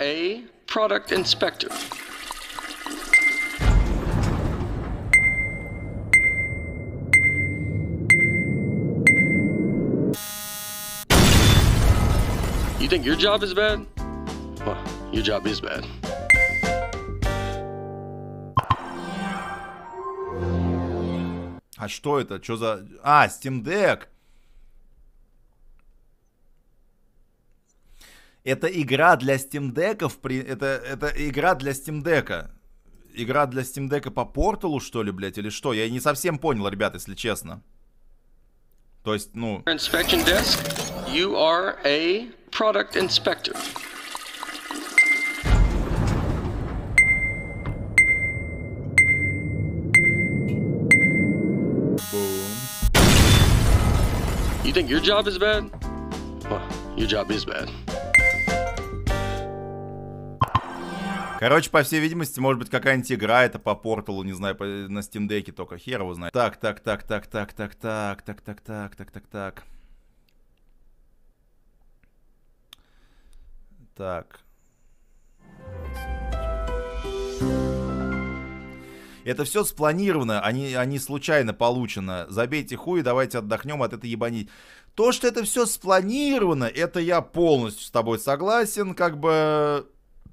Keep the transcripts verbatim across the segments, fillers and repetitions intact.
a product inspector. You think your job is bad? Well, your job is bad. А что это? Что за... А, Steam Deck. Это игра для Steam Deck'ов. При... Это, это игра для Steam Deck'a. Игра для Steam Deck'a по порталу, что ли, блядь, или что? Я не совсем понял, ребят, если честно. То есть, ну... Inspection desk, you are a product inspector. You think your job is bad? Well, your job is bad. Короче, по всей видимости, может быть, какая-нибудь игра это по порталу, не знаю, по, на Steam Deck'е только, хер его знает. Так, так, так, так, так, так, так, так, так, так, так, так, так. Так. Это все спланировано, они, они случайно получено. Забейте хуй, давайте отдохнем от этой ебани. То, что это все спланировано, это я полностью с тобой согласен, как бы...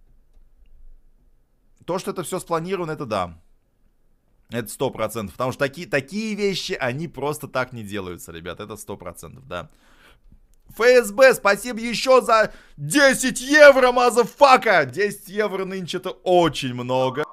То, что это все спланировано, это да. Это сто процентов. Потому что такие, такие вещи, они просто так не делаются, ребят. Это сто процентов, да. ФСБ, спасибо еще за десять евро, мазафака! десять евро нынче это очень много.